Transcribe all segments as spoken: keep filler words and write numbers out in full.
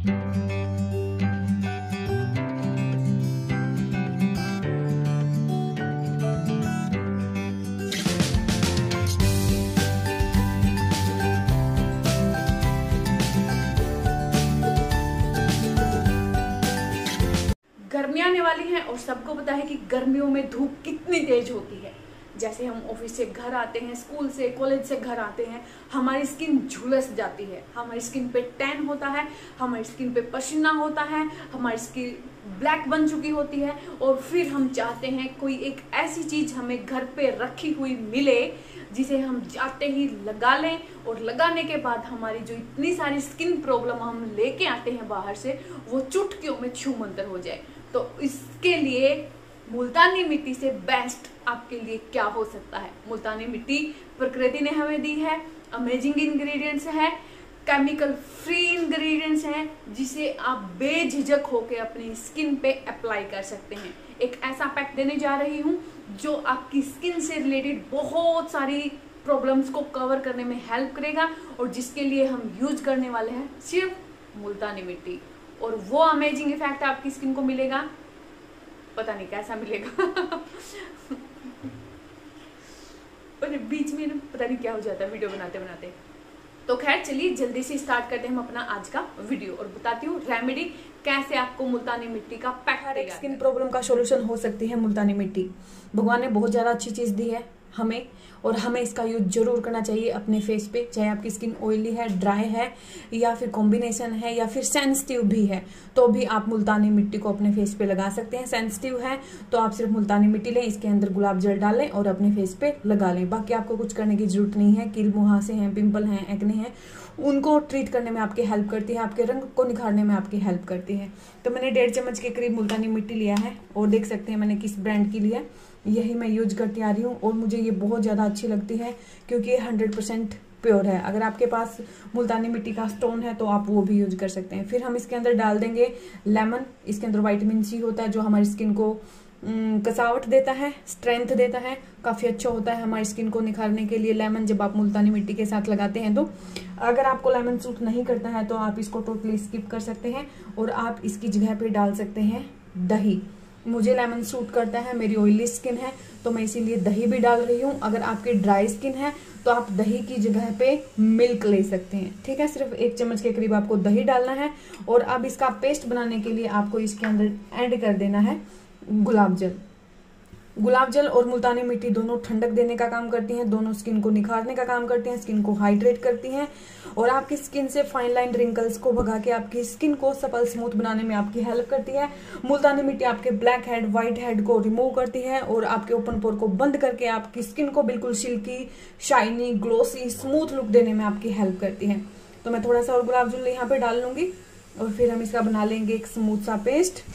गर्मियाँ आने वाली हैं और सबको पता है कि गर्मियों में धूप कितनी तेज होती है। जैसे हम ऑफिस से घर आते हैं, स्कूल से कॉलेज से घर आते हैं, हमारी स्किन झुलस जाती है, हमारी स्किन पे टैन होता है, हमारी स्किन पे पसीना होता है, हमारी स्किन ब्लैक बन चुकी होती है और फिर हम चाहते हैं कोई एक ऐसी चीज हमें घर पे रखी हुई मिले जिसे हम जाते ही लगा लें और लगाने के बाद हमारी जो इतनी सारी स्किन प्रॉब्लम हम लेके आते हैं बाहर से वो चुटकियों में छूमंतर हो जाए। तो इसके लिए मुल्तानी मिट्टी से बेस्ट आपके लिए क्या हो सकता है। मुल्तानी मिट्टी प्रकृति ने हमें दी है, अमेजिंग इंग्रेडिएंट्स है, केमिकल फ्री इंग्रेडिएंट्स हैं जिसे आप बेझिझक होकर अपनी स्किन पे अप्लाई कर सकते हैं। एक ऐसा पैक देने जा रही हूँ जो आपकी स्किन से रिलेटेड बहुत सारी प्रॉब्लम्स को कवर करने में हेल्प करेगा और जिसके लिए हम यूज करने वाले हैं सिर्फ मुल्तानी मिट्टी। और वो अमेजिंग इफेक्ट आपकी स्किन को मिलेगा, पता नहीं कैसा मिलेगा और बीच में पता नहीं क्या हो जाता है वीडियो बनाते बनाते। तो खैर चलिए जल्दी से स्टार्ट करते हैं हम अपना आज का वीडियो और बताती हूँ रेमेडी कैसे आपको मुल्तानी मिट्टी का पैक हर एक स्किन प्रॉब्लम का सॉल्यूशन हो सकती है मुल्तानी मिट्टी। भगवान ने बहुत ज़्यादा अच्छी चीज़ दी है हमें और हमें इसका यूज जरूर करना चाहिए अपने फेस पे, चाहे आपकी स्किन ऑयली है, ड्राई है या फिर कॉम्बिनेशन है या फिर सेंसिटिव भी है तो भी आप मुल्तानी मिट्टी को अपने फेस पे लगा सकते हैं। सेंसिटिव है तो आप सिर्फ मुल्तानी मिट्टी लें, इसके अंदर गुलाब जल डालें और अपने फेस पे लगा लें। बाकी आपको कुछ करने की जरूरत नहीं है। कील मुहासे हैं, पिंपल हैं, एक्ने हैं, उनको ट्रीट करने में आपकी हेल्प करती है, आपके रंग को निखारने में आपकी हेल्प करती है। तो मैंने डेढ़ चम्मच के करीब मुल्तानी मिट्टी लिया है और देख सकते हैं मैंने किस ब्रांड की लिया, यही मैं यूज करती आ रही हूँ और मुझे ये बहुत ज़्यादा अच्छी लगती है क्योंकि ये हंड्रेड परसेंट प्योर है। अगर आपके पास मुल्तानी मिट्टी का स्टोन है तो आप वो भी यूज कर सकते हैं। फिर हम इसके अंदर डाल देंगे लेमन। इसके अंदर विटामिन सी होता है जो हमारी स्किन को कसावट देता है, स्ट्रेंथ देता है, काफ़ी अच्छा होता है हमारी स्किन को निखारने के लिए लेमन जब आप मुल्तानी मिट्टी के साथ लगाते हैं। तो अगर आपको लेमन सूट नहीं करता है तो आप इसको टोटली स्किप कर सकते हैं और आप इसकी जगह पे डाल सकते हैं दही। मुझे लेमन सूट करता है, मेरी ऑयली स्किन है तो मैं इसीलिए दही भी डाल रही हूँ। अगर आपकी ड्राई स्किन है तो आप दही की जगह पे मिल्क ले सकते हैं, ठीक है। सिर्फ एक चम्मच के करीब आपको दही डालना है और अब इसका पेस्ट बनाने के लिए आपको इसके अंदर ऐड कर देना है गुलाब जल। गुलाब जल और मुल्तानी मिट्टी दोनों ठंडक देने का काम करती हैं, दोनों स्किन को निखारने का काम करती हैं, स्किन को हाइड्रेट करती हैं और आपकी स्किन से फाइन लाइन रिंकल्स को भगा के आपकी स्किन को सपल स्मूथ बनाने में आपकी हेल्प करती है। मुल्तानी मिट्टी आपके ब्लैक हेड, व्हाइट हेड को रिमूव करती है और आपके ओपन पोर को बंद करके आपकी स्किन को बिल्कुल silky, shiny, glossy, smooth look देने में आपकी हेल्प करती है। तो मैं थोड़ा सा और गुलाब जल यहाँ पे डाल लूंगी और फिर हम इसका बना लेंगे एक स्मूथ सा पेस्ट।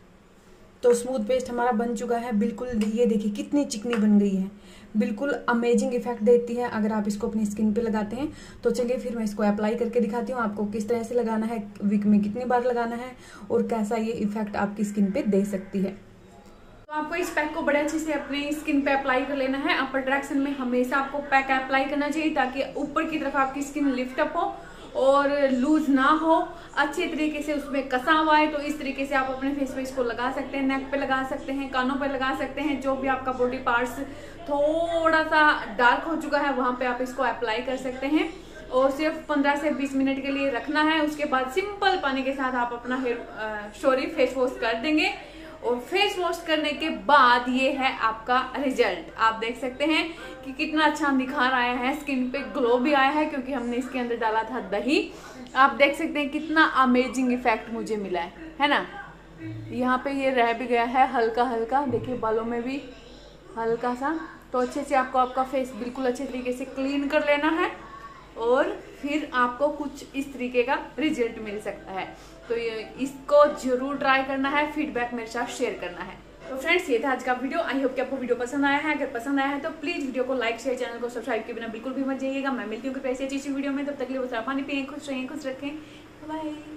तो स्मूथ पेस्ट हमारा बन चुका है बिल्कुल। ये देखिए कितनी चिकनी बन गई है, बिल्कुल अमेजिंग इफेक्ट देती है अगर आप इसको अपनी स्किन पे लगाते हैं। तो चलिए फिर मैं इसको अप्लाई करके दिखाती हूँ आपको किस तरह से लगाना है, वीक में कितनी बार लगाना है और कैसा ये इफेक्ट आपकी स्किन पे दे सकती है। तो आपको इस पैक को बड़े अच्छे से अपने स्किन पे अप्लाई कर लेना है। अपर डायरेक्शन में हमेशा आपको पैक अप्लाई करना चाहिए ताकि ऊपर की तरफ आपकी स्किन लिफ्ट अप हो और लूज ना हो, अच्छे तरीके से उसमें कसाव आए। तो इस तरीके से आप अपने फेस पे इसको लगा सकते हैं, नेक पे लगा सकते हैं, कानों पे लगा सकते हैं, जो भी आपका बॉडी पार्ट्स थोड़ा सा डार्क हो चुका है वहां पे आप इसको अप्लाई कर सकते हैं और सिर्फ पंद्रह से बीस मिनट के लिए रखना है। उसके बाद सिंपल पानी के साथ आप अपना हेयर सॉरी फेस वॉश कर देंगे और फेस वॉश करने के बाद ये है आपका रिजल्ट। आप देख सकते हैं कि कितना अच्छा निखार आया है, स्किन पे ग्लो भी आया है क्योंकि हमने इसके अंदर डाला था दही। आप देख सकते हैं कितना अमेजिंग इफेक्ट मुझे मिला है, है ना। यहाँ पे ये रह भी गया है हल्का हल्का, देखिए बालों में भी हल्का सा। तो अच्छे से आपको आपका फेस बिल्कुल अच्छे तरीके से क्लीन कर लेना है और फिर आपको कुछ इस तरीके का रिजल्ट मिल सकता है। तो ये इसको जरूर ट्राई करना है, फीडबैक मेरे साथ शेयर करना है। तो फ्रेंड्स ये था आज का वीडियो। आई होप कि आपको वीडियो पसंद आया है। अगर पसंद आया है तो प्लीज वीडियो को लाइक शेयर, चैनल को सब्सक्राइब के बिना बिल्कुल भी मत जाइएगा। मैं मिलती हूँ कि ऐसी अच्छी वीडियो में, तब तक के लिए पानी पिए, खुश रहें, खुश रखें, बाय।